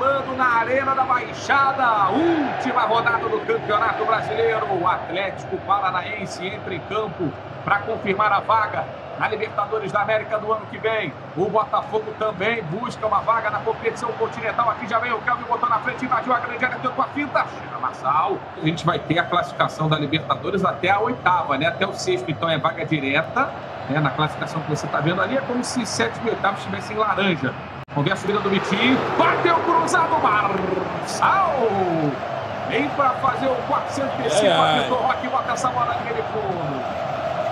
rolando na Arena da Baixada. Última rodada do Campeonato Brasileiro. O Atlético Paranaense entra em campo para confirmar a vaga na Libertadores da América do ano que vem. O Botafogo também busca uma vaga na competição continental. Aqui já vem o Kelvin, botou na frente, invadiu a grande área, tentou a finta. Chega Marçal. A gente vai ter a classificação da Libertadores até a 8ª, né? Até o 6º, então é vaga direta. Né? Na classificação que você está vendo ali, é como se 7º e 8º estivessem em laranja. Vamos ver a subida do Vitinho. Bateu cruzado, Marçal. Vem para fazer o 405. Vitor Roque bota essa bola na linha de fundo.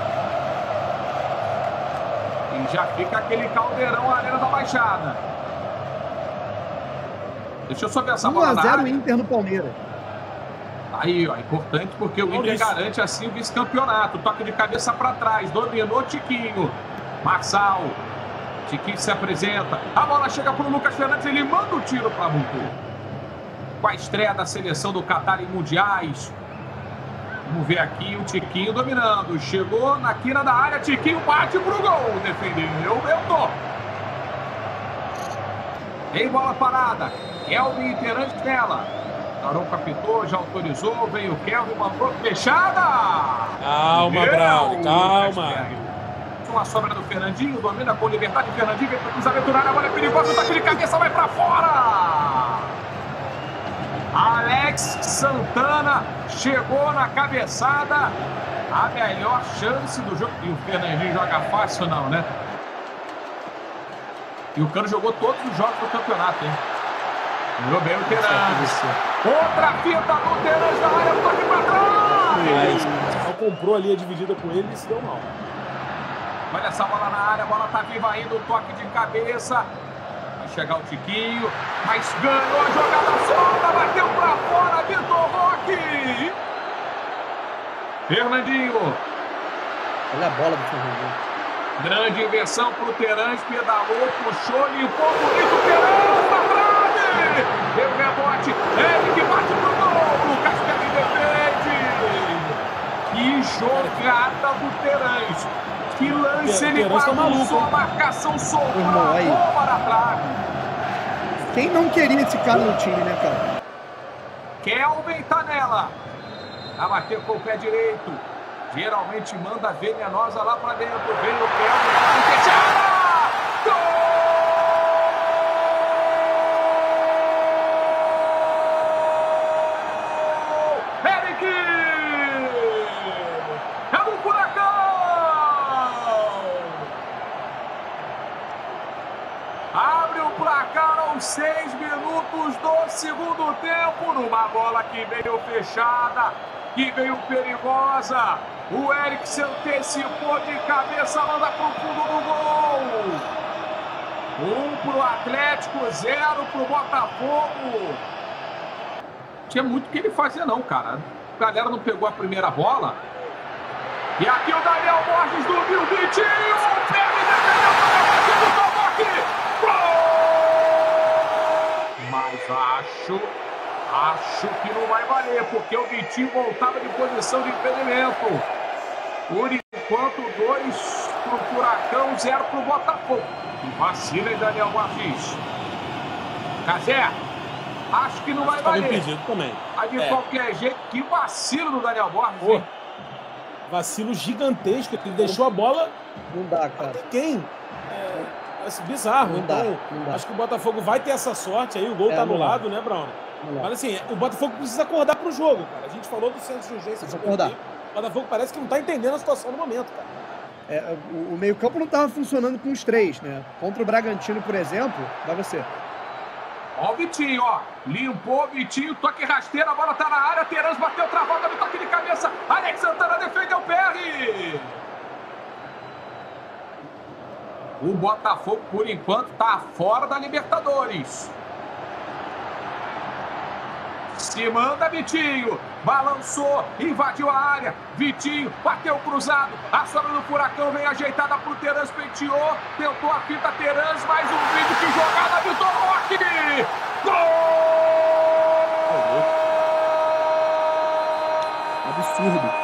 E já fica aquele caldeirão na Arena da Baixada. Deixa eu só ver essa bola na área. 1-0 Inter no Palmeiras. Aí, ó, importante porque o Inter garante assim o vice-campeonato. Toque de cabeça para trás, dominou Tiquinho. Marçal. Tiquinho se apresenta. A bola chega para o Lucas Fernandes, ele manda o tiro para Bucu. Com a estreia da seleção do Catar em mundiais. Vamos ver aqui o Tiquinho dominando. Chegou na quina da área, Tiquinho bate pro gol. Defendeu, Belton. Tem bola parada. Kelvin e Terãs nela. Daronco apitou, já autorizou. Vem o Kelvin, mandou fechada. Calma, Braulio, calma. Uma sobra do Fernandinho, domina com liberdade. Fernandinho vem para o cruzamento na área, a bola é perigosa. O toque de cabeça vai para fora. Alex Santana chegou na cabeçada. A melhor chance do jogo. E o Fernandinho joga fácil, não, né? E o Cano jogou todos os jogos do campeonato, hein? Mirou bem o Terãs. Outra fita do Terãs na área, toque pra trás. Mas comprou ali a dividida com ele e se deu mal. Olha essa bola na área, a bola tá viva ainda, o toque de cabeça. Vai chegar o Tiquinho, mas ganhou a jogada solta, bateu pra fora, Vitor Roque. Fernandinho. Olha a bola do Fernandinho. Grande inversão pro Terãs, pedalou, puxou, limpou, bonito, Terãs na trave. Deu rebote, ele que bate pro gol, Lucas Perry defende. Que jogada do Terãs. Que lance, ele bagunçou a marcação, soltou a bomba na trave. Quem não queria esse cara no time, né, cara? Kelvin tá nela. A bater com o pé direito. Geralmente manda venenosa lá pra dentro. Vem o Kelvin. Fechada! Gol! Eric! É do Furacão! Abre o placar aos 6 minutos do segundo tempo. Numa bola que veio fechada, que veio perigosa. O Eric se antecipou de cabeça, manda pro fundo do gol. 1 pro Atlético, 0 pro Botafogo. Tinha muito o que ele fazia não, cara. A galera não pegou a primeira bola. E aqui o Daniel Borges do Vitinho. Pega e defendeu o toque. Mas acho que não vai valer, porque o Vitinho voltava de posição de impedimento. Por enquanto, 2 pro Furacão, 0 pro Botafogo. E vacila, hein, Daniel Borges? Cazé, acho que não vai valer. Impedido também. Mas de qualquer jeito, que vacilo do Daniel Borges, hein? Vacilo gigantesco, ele deixou a bola. Não dá, cara. Quem? Bizarro. Não dá. Acho que o Botafogo vai ter essa sorte aí. O gol tá anulado, né, Brown? Mas assim, o Botafogo precisa acordar pro jogo, cara. A gente falou do centro de urgência. Precisa acordar. O Botafogo parece que não tá entendendo a situação no momento, cara. O meio-campo não tava funcionando com os 3, né? Contra o Bragantino, por exemplo, dá você. Ó o Vitinho, ó. Limpou o Vitinho, toque rasteiro, a bola tá na área. Terãs bateu travada no toque de cabeça. Alex Santana defendeu o PR. O Botafogo, por enquanto, tá fora da Libertadores. Se manda Vitinho, balançou, invadiu a área, Vitinho, bateu cruzado, a sobra do Furacão vem ajeitada pro Terãs, penteou, tentou a fita Terãs, mais um vídeo, que jogada, Vitor Roque! Gol! Absurdo.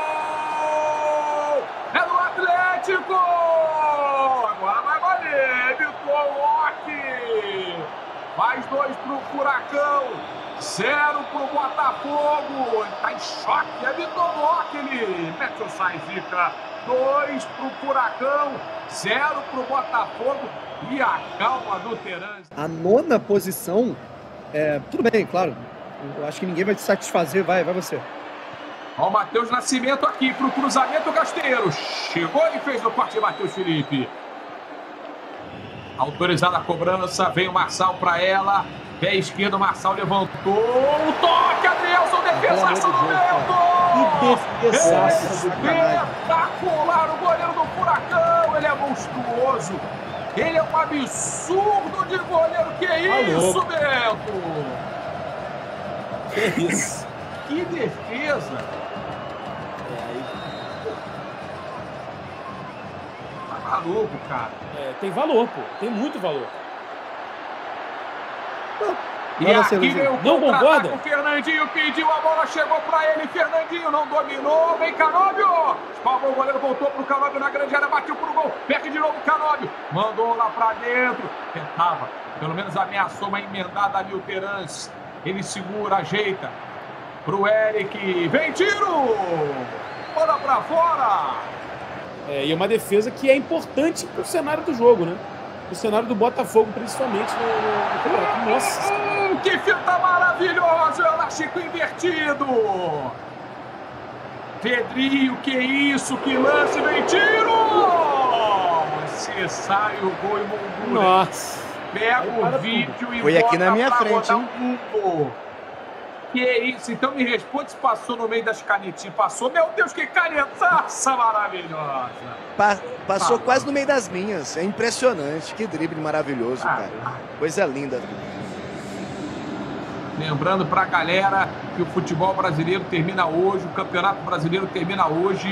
É do Atlético! Agora vai valer, Vitor Roque! Mais 2 pro Furacão. 0 pro Botafogo. Tá em choque. É Vitor Roque. Ele mete o sai, zica. 2 pro Furacão. 0 pro Botafogo. E a calma do Terãs. A 9ª posição, tudo bem, claro. Eu acho que ninguém vai te satisfazer. Vai você. Ó, o Matheus Nascimento aqui pro cruzamento, Gasteiro. Chegou e fez no corte, Matheus Felipe. Autorizada a cobrança, vem o Marçal para ela. Pé esquerdo, o Marçal levantou. O toque, Adrielson, defesaça do Bento. Que defesaça do espetacular, o goleiro do Furacão. Ele é monstruoso. Ele é um absurdo de goleiro. Que isso, Bento? Que isso? Que defesa. Tá maluco, cara. Tem valor, pô. Tem muito valor. E aqui veio o contra-ataque, o Fernandinho pediu, a bola chegou pra ele, Fernandinho não dominou, vem Canóbio, espalmou o goleiro, voltou pro Canóbio na grande área, bateu pro gol, perde de novo o Canóbio, mandou lá pra dentro, tentava, pelo menos ameaçou uma emendada ali o Terãs, ele segura, ajeita pro Eric, vem tiro, manda pra fora. E uma defesa que é importante pro cenário do jogo, né? O cenário do Botafogo, principalmente no campeonato. Nossa! Que fita maravilhosa! Elástico invertido! Pedrinho, que isso? Que lance! Vem tiro! Se sai o gol e moldura. Nossa! Pega o vídeo e foi bota aqui na minha pra frente, rodar um. Que isso? Então me responde se passou no meio das canetinhas. Passou? Meu Deus, que canetaça maravilhosa! Passou quase no meio das minhas. É impressionante. Que drible maravilhoso, cara. Coisa linda. Lembrando pra galera que o futebol brasileiro termina hoje, o Campeonato Brasileiro termina hoje.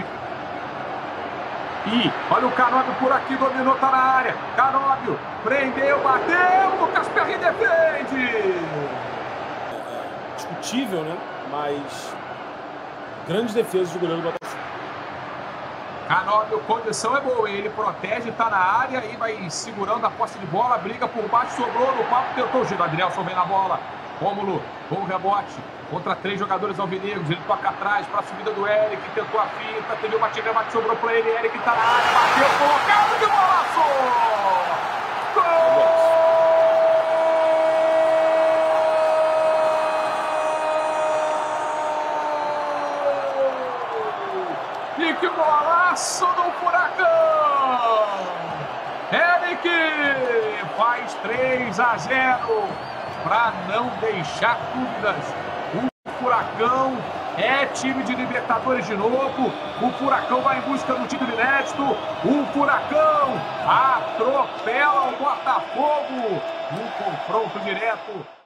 E olha o Canóbio por aqui, dominou, tá na área. Canóbio, prendeu, bateu, Lucas Perry defende. Discutível, né? Mas grandes defesas do goleiro do Botafogo. Canóbio, condição é boa, ele protege, tá na área e vai segurando a posse de bola, briga por baixo, sobrou no papo, tentou o giro. Adrielson vem na bola. Rômulo, bom rebote contra 3 jogadores alvinegros, ele toca atrás para a subida do Eric, tentou a finta, teve o bate-remate, sobrou para ele, Eric tá na área, bateu, colocado, que golaço! Gol! E que golaço do Furacão! Eric faz 3-0 para não deixar dúvidas. O Furacão é time de Libertadores de novo. O Furacão vai em busca do título inédito. O Furacão atropela o Botafogo num confronto direto.